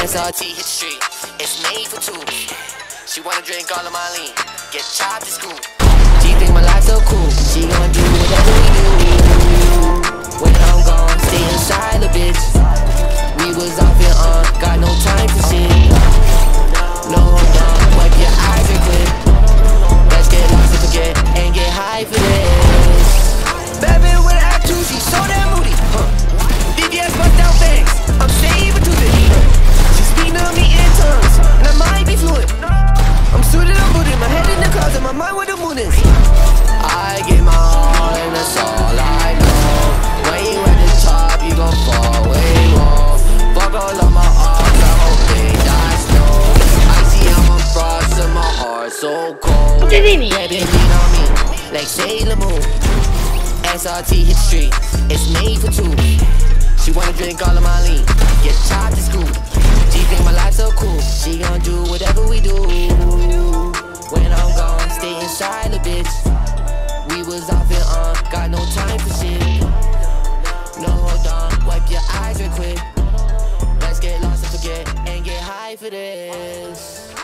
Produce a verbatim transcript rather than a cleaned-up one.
S R T hit the street, it's made for two. She wanna drink all of my lean, get chopped to school. She think my life so cool, she gon' do whatever we do. When I'm gone, stay inside the bitch. We was off and on, got no time for shit. No, hold on, wipe your eyes real quick. Let's get lost and forget, and get high for this. Bad bitch with an attitude, she so damn moody, huh? D B S bust down bangs, I'm saving to this. She speaking to me in tongues, and I might be fluent. I'm suited, I'm booted, my head in the closet, my mind where the moon is. I get my all, and that's all I know. When you at the top, you gon' fall way more. Fuck all of my arms, I hope they die slow. I see I'm a frost and my heart so cold. Baby, lean on me, like Sailor Moon. S R T hit the street, it's made for two. She wanna drink all of my lean, get chopped to school. She think my life so cool, she gon' do whatever we do. When I'm gone, stay inside the bitch. We was off and on, got no time for shit. No, hold on, wipe your eyes real quick. Let's get lost and forget, and get high for this.